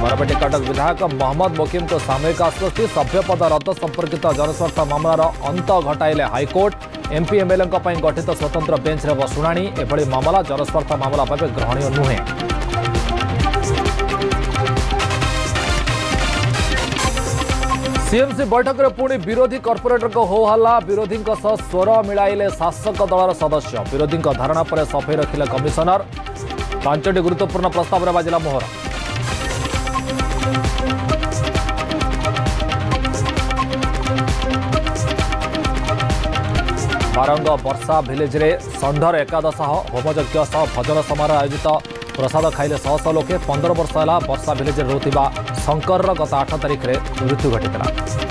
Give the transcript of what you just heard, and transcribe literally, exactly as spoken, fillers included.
बरपेटी कटक विधायक मोहम्मद मोकिम को सामयिक आश्वस्ति सभ्यपद रद्द संपर्कित जनस्वार्थ मामलार अंत घटाइले हाइकोर्ट एमपी एमएलए गठित स्वतंत्र बेंच रे शुणाणी एभली मामला जनस्वार्थ मामला भाव ग्रहणीय नुहे। सीएमसी बैठक में पुणी विरोधी कॉर्पोरेटर को हो हल्ला विरोधी स्वर मिलाइले शासक दलर सदस्य विरोधी धारणा पर सफाई रखिले कमिशनर पांचटी गुरुत्वपूर्ण प्रस्ताव में बाजिला मोहर। बारंग वर्षा भिलेज रे षंढर एकादश होमयज्ञ सह भजन समारोह आयोजित प्रसाद खाइले शह शह लोके पंद्रह वर्ष है वर्षा भिलेज रोकता शंकर गत आठ तारिख में मृत्यु घटी।